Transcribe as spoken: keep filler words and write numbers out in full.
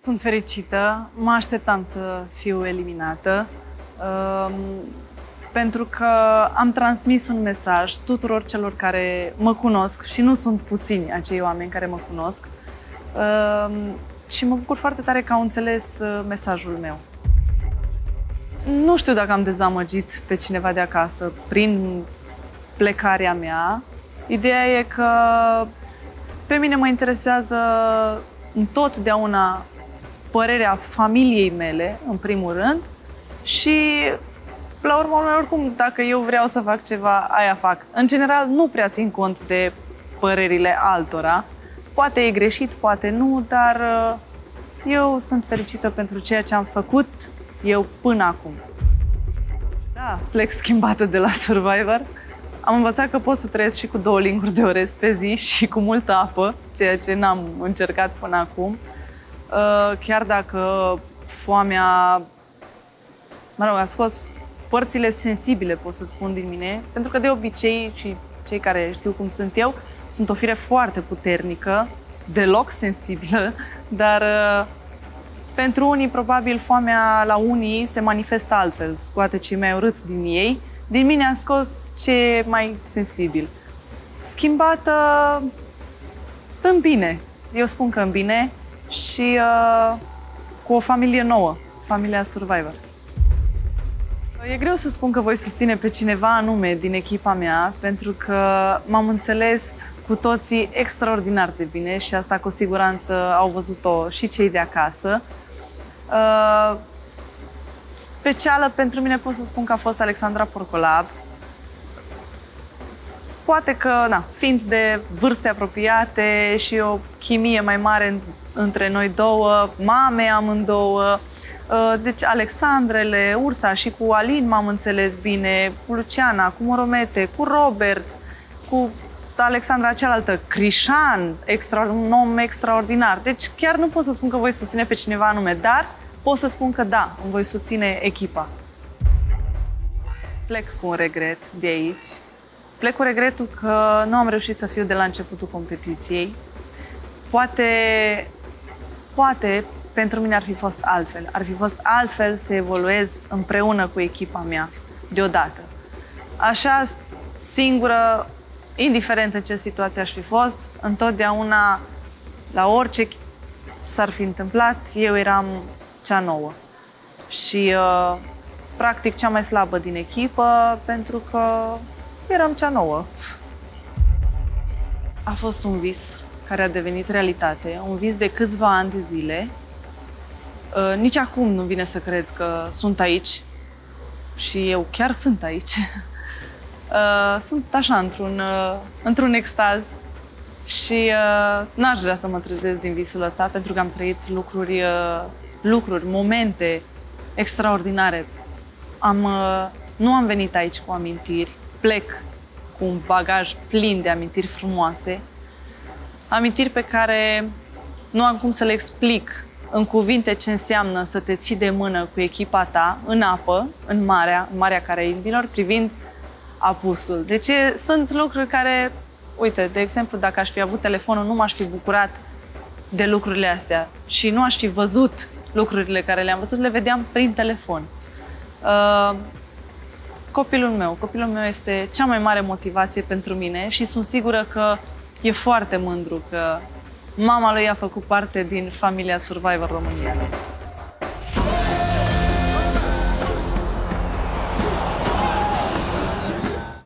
Sunt fericită, mă așteptam să fiu eliminată, um, pentru că am transmis un mesaj tuturor celor care mă cunosc și nu sunt puțini acei oameni care mă cunosc, um, și mă bucur foarte tare că au înțeles mesajul meu. Nu știu dacă am dezamăgit pe cineva de acasă prin plecarea mea. Ideea e că pe mine mă interesează întotdeauna părerea familiei mele, în primul rând, și la urmă, oricum, dacă eu vreau să fac ceva, aia fac. În general, nu prea țin cont de părerile altora. Poate e greșit, poate nu, dar eu sunt fericită pentru ceea ce am făcut eu până acum. Da, plec schimbată de la Survivor. Am învățat că pot să trăiesc și cu două linguri de orez pe zi și cu multă apă, ceea ce n-am încercat până acum. Chiar dacă foamea, mă rog, a scos părțile sensibile, pot să spun, din mine, pentru că de obicei, și cei care știu cum sunt eu, sunt o fire foarte puternică, deloc sensibilă, dar pentru unii, probabil, foamea la unii se manifestă altfel, scoate ce mai urât din ei. Din mine a scos ce e mai sensibil. Schimbată în bine. Eu spun că în bine și uh, cu o familie nouă, familia Survivor. E greu să spun că voi susține pe cineva anume din echipa mea, pentru că m-am înțeles cu toții extraordinar de bine și asta cu siguranță au văzut-o și cei de acasă. Uh, Specială pentru mine pot să spun că a fost Alexandra Porcolab. Poate că, na, fiind de vârste apropiate și o chimie mai mare între noi două, mame amândouă, deci Alexandrele, Ursa și cu Alin m-am înțeles bine, cu Luciana, cu Moromete, cu Robert, cu Alexandra cealaltă, Crișan, extra, un om extraordinar. Deci chiar nu pot să spun că voi susține pe cineva anume, dar pot să spun că da, îmi voi susține echipa. Plec cu un regret de aici. Plec cu regretul că nu am reușit să fiu de la începutul competiției. Poate, poate pentru mine ar fi fost altfel. Ar fi fost altfel să evoluez împreună cu echipa mea, deodată. Așa, singură, indiferent în ce situație aș fi fost, întotdeauna, la orice s-ar fi întâmplat, eu eram cea nouă și uh, practic cea mai slabă din echipă, pentru că eram cea nouă. A fost un vis care a devenit realitate, un vis de câțiva ani de zile. Uh, nici acum nu vine să cred că sunt aici și eu chiar sunt aici. Uh, sunt așa într-un uh, într-un extaz și uh, n-aș vrea să mă trezesc din visul ăsta, pentru că am trăit lucruri uh, lucruri, momente extraordinare. Am, nu am venit aici cu amintiri, plec cu un bagaj plin de amintiri frumoase, amintiri pe care nu am cum să le explic în cuvinte ce înseamnă să te ții de mână cu echipa ta în apă, în marea, în Marea Caraibilor, privind apusul. Deci sunt lucruri care, uite, de exemplu, dacă aș fi avut telefonul, nu m-aș fi bucurat de lucrurile astea și nu aș fi văzut lucrurile care le-am văzut, le vedeam prin telefon. Uh, copilul meu, copilul meu este cea mai mare motivație pentru mine și sunt sigură că e foarte mândru că mama lui a făcut parte din familia Survivor România.